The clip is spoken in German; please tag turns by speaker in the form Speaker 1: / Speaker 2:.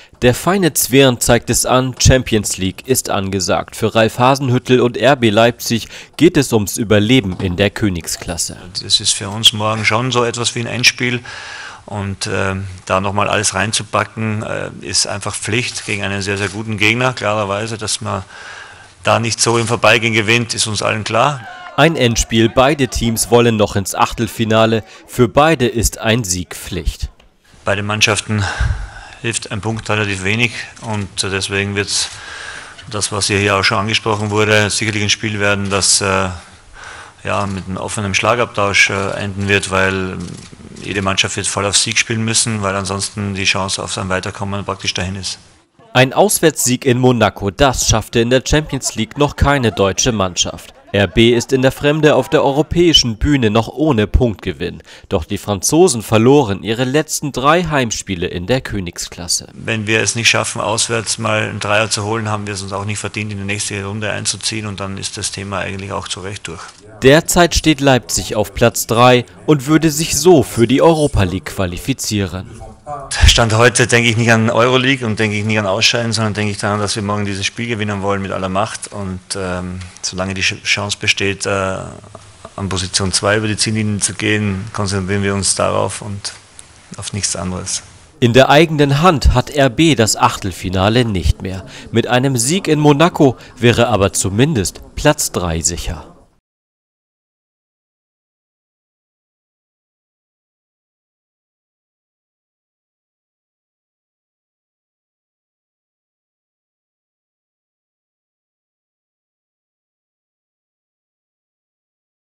Speaker 1: Der feine Zwirn zeigt es an, Champions League ist angesagt. Für Ralf Hasenhüttl und RB Leipzig geht es ums Überleben in der Königsklasse.
Speaker 2: Das ist für uns morgen schon so etwas wie ein Endspiel. Und da nochmal alles reinzupacken, ist einfach Pflicht gegen einen sehr, sehr guten Gegner. Klarerweise, dass man da nicht so im Vorbeigehen gewinnt, ist uns allen klar.
Speaker 1: Ein Endspiel, beide Teams wollen noch ins Achtelfinale. Für beide ist ein Sieg Pflicht.
Speaker 2: Beide Mannschaften hilft ein Punkt relativ wenig und deswegen wird es, das was hier auch schon angesprochen wurde, sicherlich ein Spiel werden, das mit einem offenen Schlagabtausch enden wird, weil jede Mannschaft wird voll auf Sieg spielen müssen, weil ansonsten die Chance auf sein Weiterkommen praktisch dahin ist.
Speaker 1: Ein Auswärtssieg in Monaco, das schaffte in der Champions League noch keine deutsche Mannschaft. RB ist in der Fremde auf der europäischen Bühne noch ohne Punktgewinn. Doch die Franzosen verloren ihre letzten 3 Heimspiele in der Königsklasse.
Speaker 2: Wenn wir es nicht schaffen, auswärts mal einen Dreier zu holen, haben wir es uns auch nicht verdient, in die nächste Runde einzuziehen. Und dann ist das Thema eigentlich auch zu Recht durch.
Speaker 1: Derzeit steht Leipzig auf Platz 3 und würde sich so für die Europa League qualifizieren.
Speaker 2: Stand heute denke ich nicht an Euroleague und denke ich nicht an Ausscheiden, sondern denke ich daran, dass wir morgen dieses Spiel gewinnen wollen mit aller Macht. Und solange die Chance besteht, an Position 2 über die Ziellinie zu gehen, konzentrieren wir uns darauf und auf nichts anderes.
Speaker 1: In der eigenen Hand hat RB das Achtelfinale nicht mehr. Mit einem Sieg in Monaco wäre aber zumindest Platz 3 sicher.